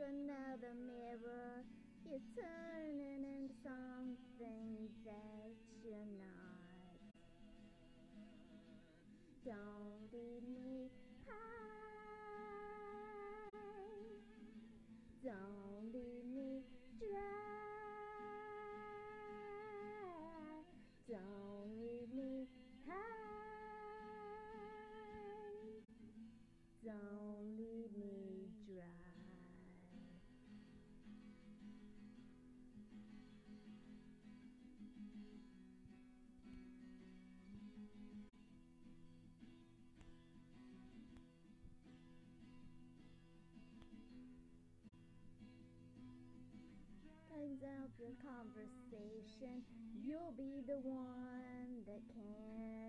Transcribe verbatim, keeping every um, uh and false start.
another mirror. You're turning into something that you're not. Don't leave me high. Don't leave me dry. Don't leave me high. Don't leave me dry. Times up your conversation. You'll be the one that can't